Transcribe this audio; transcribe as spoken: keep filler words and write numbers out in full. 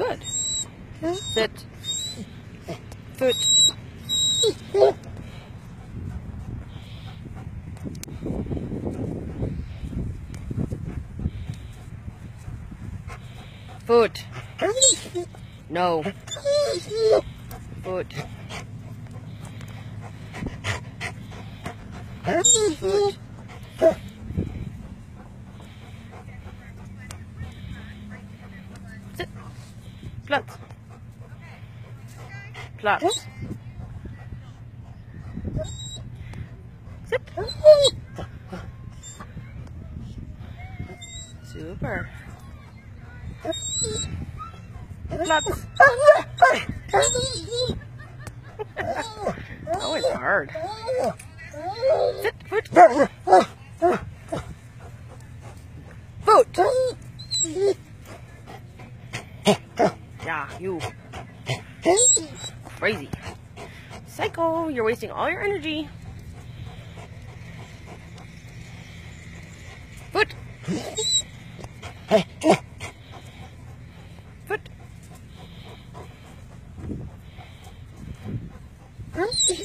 Good. Sit. Foot. Foot. No. Foot. Foot. Sit. Platz. Platz. Sit. Super. Platz. Oh, it's hard. Sit. Foot. Foot. Yeah, you. Crazy. Psycho, you're wasting all your energy. Foot.